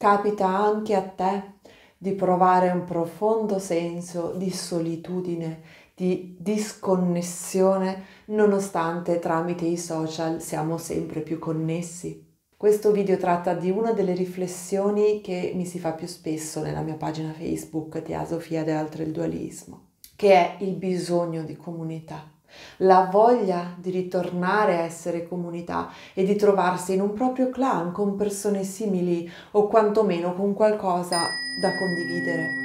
Capita anche a te di provare un profondo senso di solitudine, di disconnessione, nonostante tramite i social siamo sempre più connessi? Questo video tratta di una delle riflessioni che mi si fa più spesso nella mia pagina Facebook Teasofia ed altre il dualismo, che è il bisogno di comunità, la voglia di ritornare a essere comunità e di trovarsi in un proprio clan con persone simili o quantomeno con qualcosa da condividere.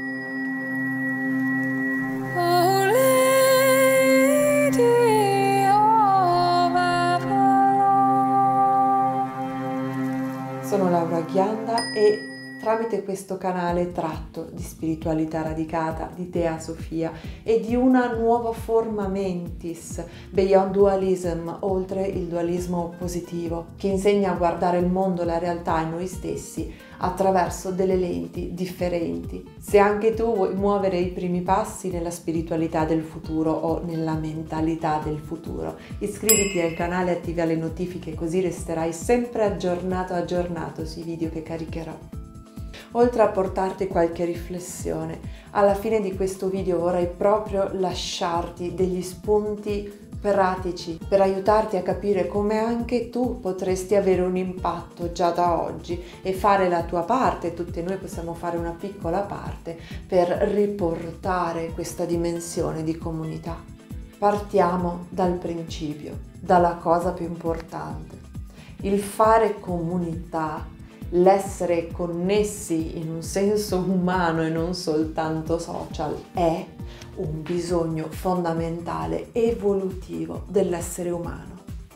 Sono Laura Ghianda e tramite questo canale tratto di spiritualità radicata, di Teasofia e di una nuova forma mentis, Beyond Dualism, oltre il dualismo positivo, che insegna a guardare il mondo, la realtà e noi stessi attraverso delle lenti differenti. Se anche tu vuoi muovere i primi passi nella spiritualità del futuro o nella mentalità del futuro, iscriviti al canale e attiva le notifiche, così resterai sempre aggiornato sui video che caricherò. Oltre a portarti qualche riflessione, alla fine di questo video vorrei proprio lasciarti degli spunti pratici per aiutarti a capire come anche tu potresti avere un impatto già da oggi e fare la tua parte. Tutti noi possiamo fare una piccola parte per riportare questa dimensione di comunità. Partiamo dal principio, dalla cosa più importante. Il fare comunità, l'essere connessi in un senso umano e non soltanto social, è un bisogno fondamentale, evolutivo dell'essere umano.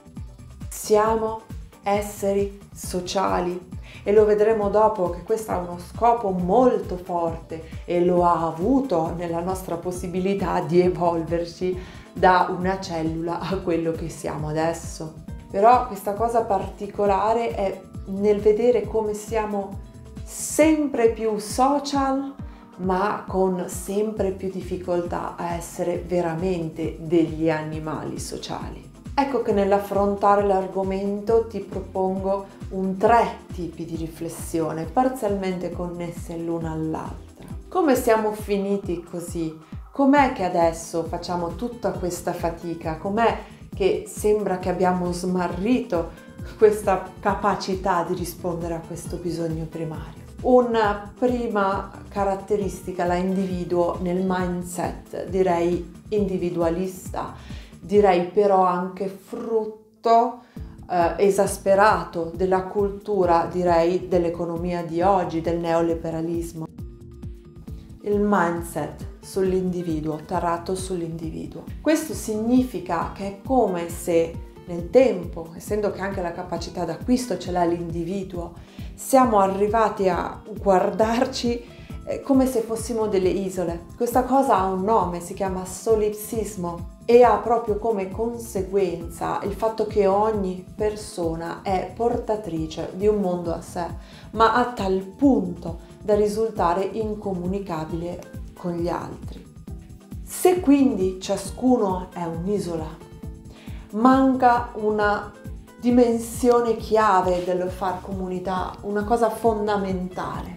Siamo esseri sociali e lo vedremo dopo che questo ha uno scopo molto forte e lo ha avuto nella nostra possibilità di evolverci da una cellula a quello che siamo adesso. Però questa cosa particolare è nel vedere come siamo sempre più social, ma con sempre più difficoltà a essere veramente degli animali sociali. Ecco che nell'affrontare l'argomento ti propongo 3 tipi di riflessione parzialmente connesse l'una all'altra. Come siamo finiti così? Com'è che adesso facciamo tutta questa fatica? Com'è che sembra che abbiamo smarrito questa capacità di rispondere a questo bisogno primario? Una prima caratteristica la individuo nel mindset, direi individualista, direi però anche frutto esasperato della cultura, direi dell'economia di oggi, del neoliberalismo. Il mindset sull'individuo, tarato sull'individuo. Questo significa che è come se nel tempo, essendo che anche la capacità d'acquisto ce l'ha l'individuo, siamo arrivati a guardarci come se fossimo delle isole. Questa cosa ha un nome, si chiama solipsismo e ha proprio come conseguenza il fatto che ogni persona è portatrice di un mondo a sé, ma a tal punto da risultare incomunicabile con gli altri. Se quindi ciascuno è un'isola, manca una dimensione chiave del far comunità, una cosa fondamentale,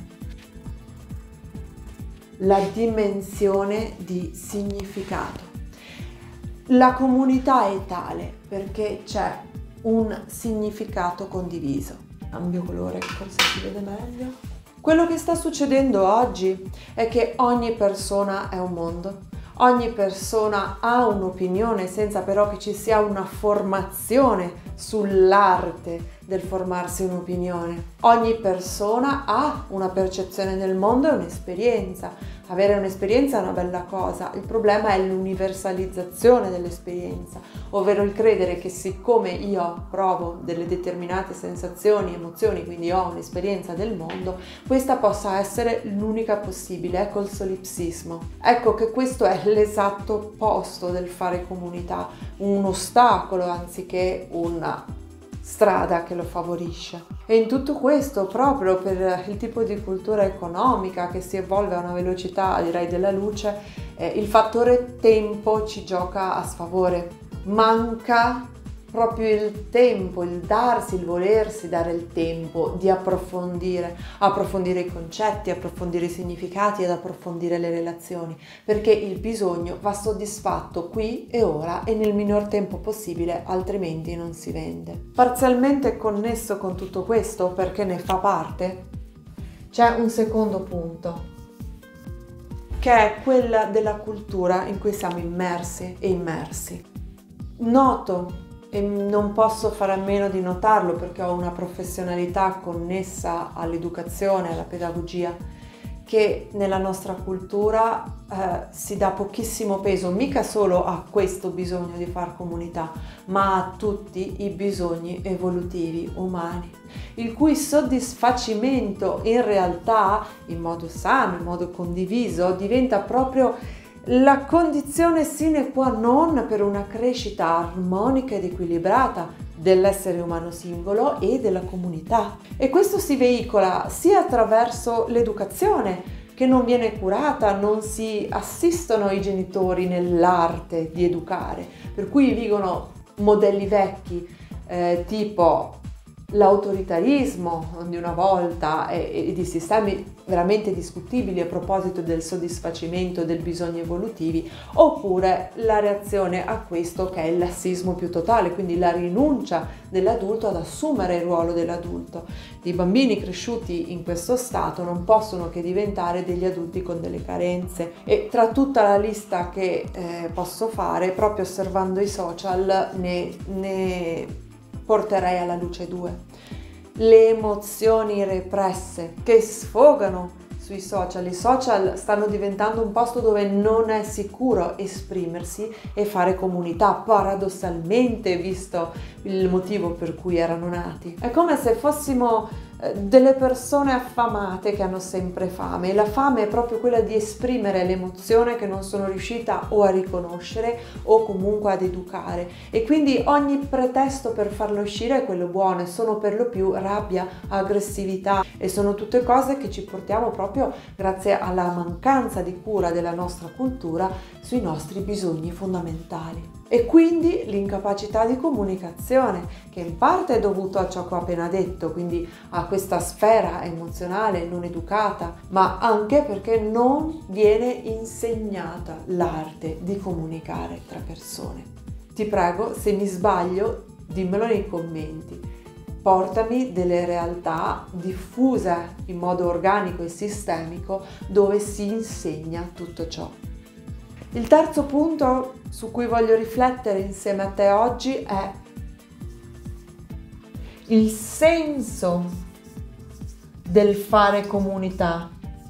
la dimensione di significato. La comunità è tale perché c'è un significato condiviso. Cambio colore forse si vede meglio. Quello che sta succedendo oggi è che ogni persona è un mondo. Ogni persona ha un'opinione senza però che ci sia una formazione sull'arte del formarsi un'opinione. Ogni persona ha una percezione del mondo e un'esperienza. Avere un'esperienza è una bella cosa, il problema è l'universalizzazione dell'esperienza, ovvero il credere che siccome io provo delle determinate sensazioni, emozioni, quindi ho un'esperienza del mondo, questa possa essere l'unica possibile. Ecco il solipsismo. Ecco che questo è l'esatto opposto del fare comunità, un ostacolo anziché una strada che lo favorisce. E in tutto questo, proprio per il tipo di cultura economica che si evolve a una velocità, direi, della luce, il fattore tempo ci gioca a sfavore. Manca proprio il tempo, il darsi, il volersi dare il tempo di approfondire i concetti, approfondire i significati ed approfondire le relazioni, perché il bisogno va soddisfatto qui e ora e nel minor tempo possibile, altrimenti non si vende. Parzialmente connesso con tutto questo, perché ne fa parte, c'è un secondo punto, che è quella della cultura in cui siamo immersi e immersi. Noto, e non posso fare a meno di notarlo perché ho una professionalità connessa all'educazione, alla pedagogia, che nella nostra cultura si dà pochissimo peso, mica solo a questo bisogno di far comunità, ma a tutti i bisogni evolutivi umani, il cui soddisfacimento in realtà, in modo sano, in modo condiviso, diventa proprio la condizione sine qua non per una crescita armonica ed equilibrata dell'essere umano singolo e della comunità. E questo si veicola sia attraverso l'educazione, che non viene curata, non si assistono i genitori nell'arte di educare, per cui vigono modelli vecchi tipo l'autoritarismo di una volta e di sistemi veramente discutibili a proposito del soddisfacimento dei bisogni evolutivi, oppure la reazione a questo che è il lassismo più totale, quindi la rinuncia dell'adulto ad assumere il ruolo dell'adulto. I bambini cresciuti in questo stato non possono che diventare degli adulti con delle carenze, e tra tutta la lista che posso fare, proprio osservando i social, ne porterei alla luce due. Le emozioni represse che sfogano sui social. I social stanno diventando un posto dove non è sicuro esprimersi e fare comunità, paradossalmente, visto il motivo per cui erano nati. È come se fossimo delle persone affamate che hanno sempre fame, e la fame è proprio quella di esprimere l'emozione che non sono riuscita o a riconoscere o comunque ad educare, e quindi ogni pretesto per farlo uscire è quello buono, e sono per lo più rabbia, aggressività, e sono tutte cose che ci portiamo proprio grazie alla mancanza di cura della nostra cultura sui nostri bisogni fondamentali. E quindi l'incapacità di comunicazione, che in parte è dovuto a ciò che ho appena detto, quindi a questa sfera emozionale non educata, ma anche perché non viene insegnata l'arte di comunicare tra persone. Ti prego, se mi sbaglio, dimmelo nei commenti. Portami delle realtà diffuse in modo organico e sistemico dove si insegna tutto ciò. Il terzo punto su cui voglio riflettere insieme a te oggi è il senso del fare comunità.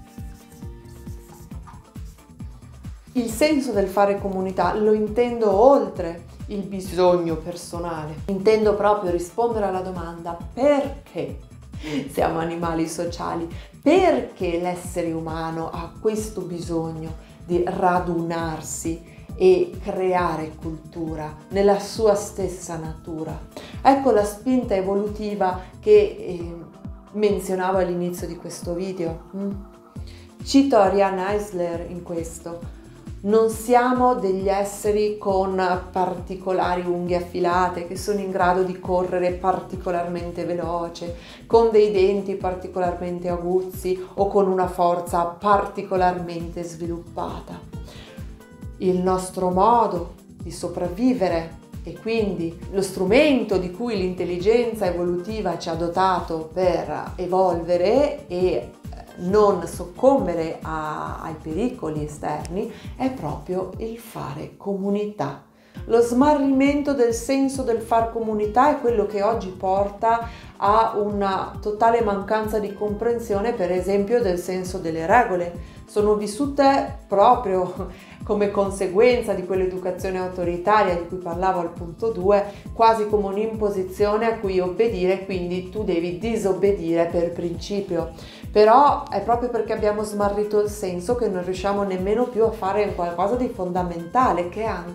Il senso del fare comunità lo intendo oltre il bisogno personale. Intendo proprio rispondere alla domanda: perché siamo animali sociali? Perché l'essere umano ha questo bisogno di radunarsi e creare cultura nella sua stessa natura? Ecco la spinta evolutiva che menzionavo all'inizio di questo video. Cito Ariane Eisler in questo: non siamo degli esseri con particolari unghie affilate che sono in grado di correre particolarmente veloce, con dei denti particolarmente aguzzi o con una forza particolarmente sviluppata. Il nostro modo di sopravvivere, e quindi lo strumento di cui l'intelligenza evolutiva ci ha dotato per evolvere e non soccombere ai pericoli esterni, è proprio il fare comunità. Lo smarrimento del senso del far comunità è quello che oggi porta a una totale mancanza di comprensione, per esempio, del senso delle regole. Sono vissute proprio come conseguenza di quell'educazione autoritaria di cui parlavo al punto 2, quasi come un'imposizione a cui obbedire, quindi tu devi disobbedire per principio. Però è proprio perché abbiamo smarrito il senso che non riusciamo nemmeno più a fare qualcosa di fondamentale, che è anche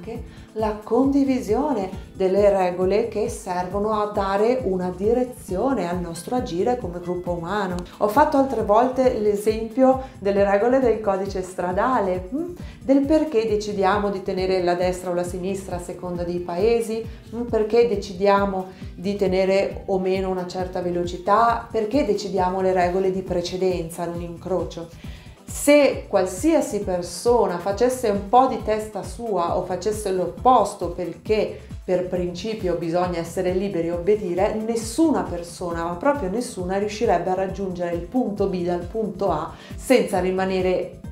la condivisione delle regole che servono a dare una direzione al nostro agire come gruppo umano. Ho fatto altre volte l'esempio delle regole del codice stradale, del perché decidiamo di tenere la destra o la sinistra a seconda dei paesi, perché decidiamo di tenere o meno una certa velocità, perché decidiamo le regole di precedenza in un incrocio. Se qualsiasi persona facesse un po' di testa sua o facesse l'opposto perché per principio bisogna essere liberi e obbedire, nessuna persona, ma proprio nessuna, riuscirebbe a raggiungere il punto B dal punto A senza rimanere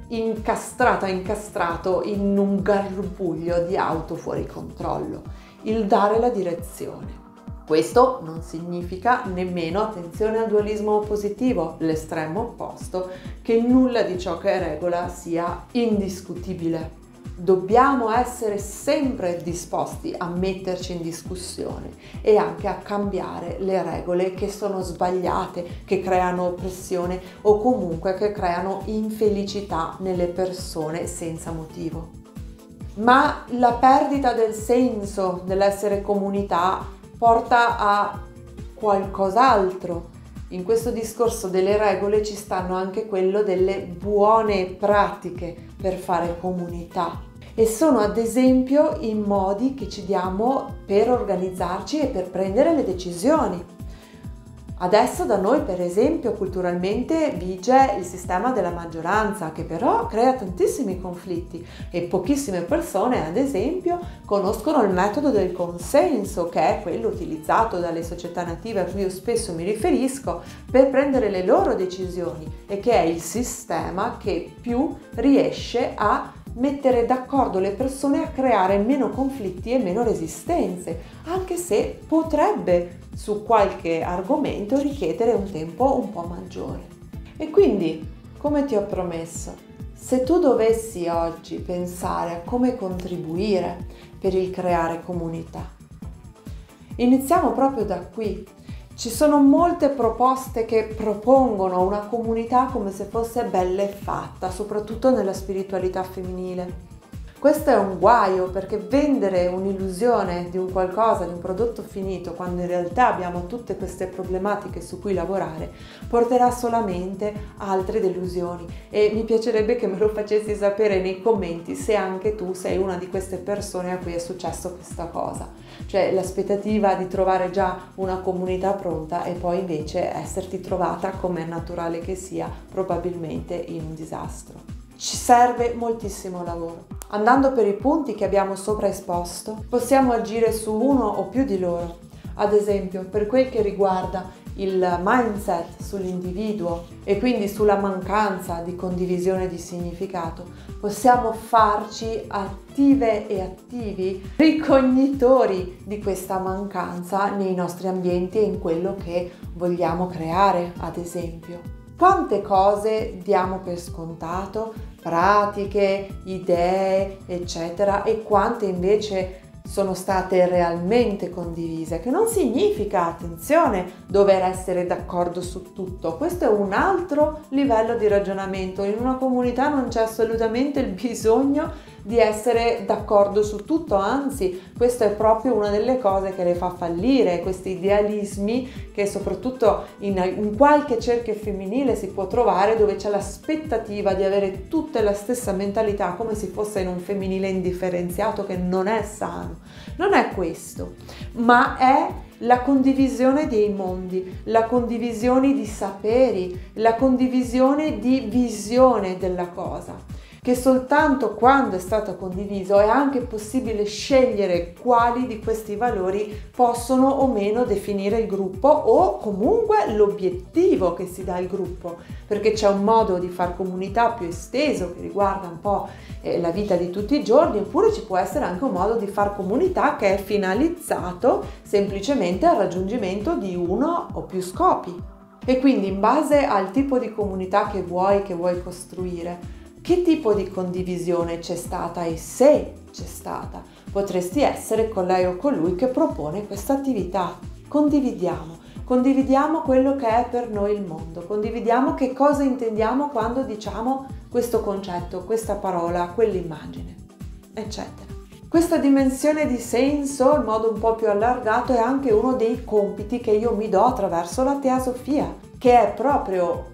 incastrato in un garbuglio di auto fuori controllo. Il dare la direzione. Questo non significa nemmeno, attenzione al dualismo positivo, l'estremo opposto, che nulla di ciò che è regola sia indiscutibile. Dobbiamo essere sempre disposti a metterci in discussione e anche a cambiare le regole che sono sbagliate, che creano oppressione o comunque che creano infelicità nelle persone senza motivo. Ma la perdita del senso dell'essere comunità porta a qualcos'altro. In questo discorso delle regole ci stanno anche quello delle buone pratiche per fare comunità e sono ad esempio i modi che ci diamo per organizzarci e per prendere le decisioni. Adesso da noi, per esempio, culturalmente vige il sistema della maggioranza, che però crea tantissimi conflitti e pochissime persone, ad esempio, conoscono il metodo del consenso, che è quello utilizzato dalle società native a cui io spesso mi riferisco, per prendere le loro decisioni e che è il sistema che più riesce a mettere d'accordo le persone, a creare meno conflitti e meno resistenze, anche se potrebbe su qualche argomento richiedere un tempo un po' maggiore. E quindi, come ti ho promesso, se tu dovessi oggi pensare a come contribuire per il creare comunità, iniziamo proprio da qui. Ci sono molte proposte che propongono una comunità come se fosse bella e fatta, soprattutto nella spiritualità femminile. Questo è un guaio, perché vendere un'illusione di un qualcosa, di un prodotto finito, quando in realtà abbiamo tutte queste problematiche su cui lavorare, porterà solamente a altre delusioni. E mi piacerebbe che me lo facessi sapere nei commenti se anche tu sei una di queste persone a cui è successo questa cosa. Cioè l'aspettativa di trovare già una comunità pronta e poi invece esserti trovata, come è naturale che sia, probabilmente in un disastro. Ci serve moltissimo lavoro. Andando per i punti che abbiamo sopra esposto, possiamo agire su uno o più di loro. Ad esempio, per quel che riguarda il mindset sull'individuo e quindi sulla mancanza di condivisione di significato, possiamo farci attive e attivi ricognitori di questa mancanza nei nostri ambienti e in quello che vogliamo creare, ad esempio. Quante cose diamo per scontato, pratiche, idee, eccetera, e quante invece sono state realmente condivise, che non significa, attenzione, dover essere d'accordo su tutto. Questo è un altro livello di ragionamento. In una comunità non c'è assolutamente il bisogno di essere d'accordo su tutto, anzi, questa è proprio una delle cose che le fa fallire, questi idealismi che soprattutto in qualche cerchio femminile si può trovare, dove c'è l'aspettativa di avere tutte la stessa mentalità, come se fosse in un femminile indifferenziato, che non è sano. Non è questo, ma è la condivisione dei mondi, la condivisione di saperi, la condivisione di visione della cosa, che soltanto quando è stato condiviso è anche possibile scegliere quali di questi valori possono o meno definire il gruppo o comunque l'obiettivo che si dà al gruppo, perché c'è un modo di far comunità più esteso che riguarda un po' la vita di tutti i giorni, oppure ci può essere anche un modo di far comunità che è finalizzato semplicemente al raggiungimento di uno o più scopi. E quindi in base al tipo di comunità che vuoi costruire, che tipo di condivisione c'è stata, e se c'è stata, potresti essere con lei o con lui che propone questa attività. Condividiamo quello che è per noi il mondo, condividiamo che cosa intendiamo quando diciamo questo concetto, questa parola, quell'immagine, eccetera. Questa dimensione di senso, in modo un po' più allargato, è anche uno dei compiti che io mi do attraverso la teosofia, che è proprio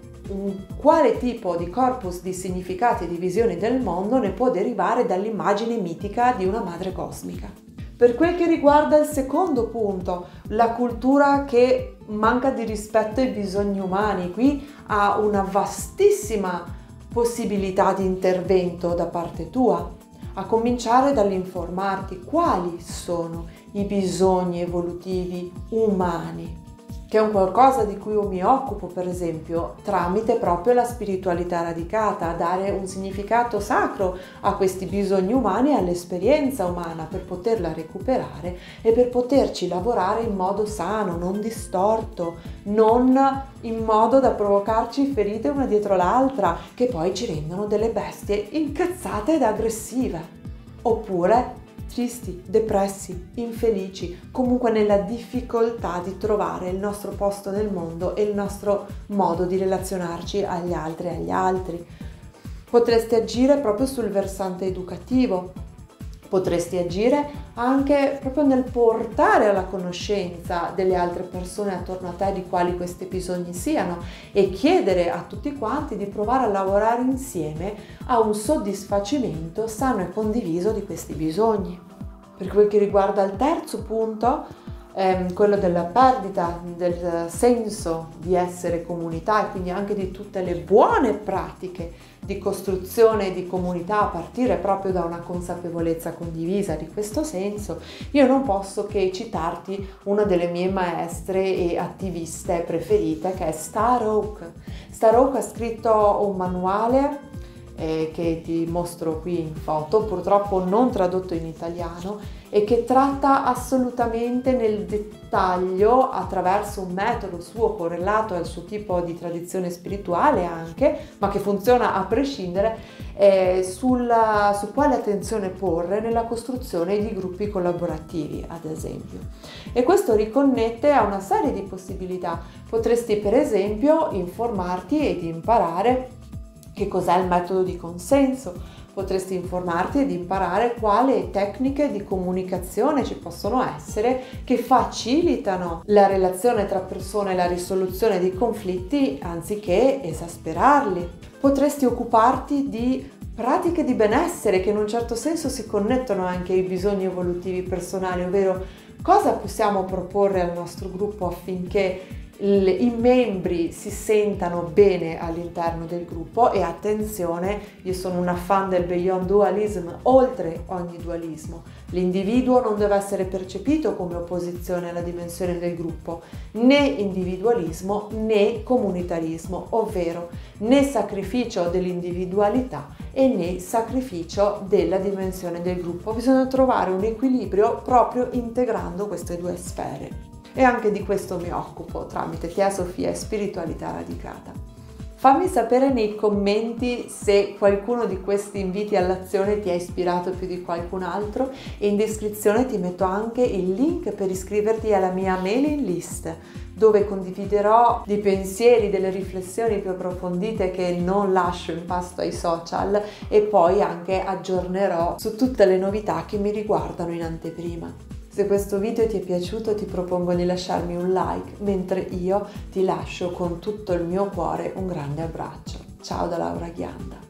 quale tipo di corpus di significati e di visioni del mondo ne può derivare dall'immagine mitica di una madre cosmica. Per quel che riguarda il secondo punto, la cultura che manca di rispetto ai bisogni umani, qui ha una vastissima possibilità di intervento da parte tua, a cominciare dall'informarti quali sono i bisogni evolutivi umani, che è un qualcosa di cui io mi occupo, per esempio, tramite proprio la spiritualità radicata, a dare un significato sacro a questi bisogni umani e all'esperienza umana per poterla recuperare e per poterci lavorare in modo sano, non distorto, non in modo da provocarci ferite una dietro l'altra, che poi ci rendono delle bestie incazzate ed aggressive. Oppure tristi, depressi, infelici, comunque nella difficoltà di trovare il nostro posto nel mondo e il nostro modo di relazionarci agli altri e agli altri. Potresti agire proprio sul versante educativo, potresti agire anche proprio nel portare alla conoscenza delle altre persone attorno a te di quali questi bisogni siano e chiedere a tutti quanti di provare a lavorare insieme a un soddisfacimento sano e condiviso di questi bisogni. Per quel che riguarda il terzo punto, quello della perdita del senso di essere comunità e quindi anche di tutte le buone pratiche di costruzione di comunità a partire proprio da una consapevolezza condivisa di questo senso, io non posso che citarti una delle mie maestre e attiviste preferite, che è Star Oak. Star Oak ha scritto un manuale che ti mostro qui in foto, purtroppo non tradotto in italiano, e che tratta assolutamente nel dettaglio, attraverso un metodo suo correlato al suo tipo di tradizione spirituale anche, ma che funziona a prescindere, su quale attenzione porre nella costruzione di gruppi collaborativi, ad esempio. E questo riconnette a una serie di possibilità. Potresti per esempio informarti ed imparare che cos'è il metodo di consenso. Potresti informarti ed imparare quali tecniche di comunicazione ci possono essere che facilitano la relazione tra persone e la risoluzione di conflitti anziché esasperarli. Potresti occuparti di pratiche di benessere che in un certo senso si connettono anche ai bisogni evolutivi personali, ovvero cosa possiamo proporre al nostro gruppo affinché i membri si sentano bene all'interno del gruppo. E attenzione, io sono una fan del Beyond Dualism, oltre ogni dualismo. L'individuo non deve essere percepito come opposizione alla dimensione del gruppo, né individualismo né comunitarismo, ovvero né sacrificio dell'individualità e né sacrificio della dimensione del gruppo. Bisogna trovare un equilibrio proprio integrando queste due sfere. E anche di questo mi occupo tramite teosofia e spiritualità radicata. Fammi sapere nei commenti se qualcuno di questi inviti all'azione ti ha ispirato più di qualcun altro, e in descrizione ti metto anche il link per iscriverti alla mia mailing list, dove condividerò dei pensieri, delle riflessioni più approfondite che non lascio in pasto ai social, e poi anche aggiornerò su tutte le novità che mi riguardano in anteprima. Se questo video ti è piaciuto ti propongo di lasciarmi un like, mentre io ti lascio con tutto il mio cuore un grande abbraccio. Ciao da Laura Ghianda.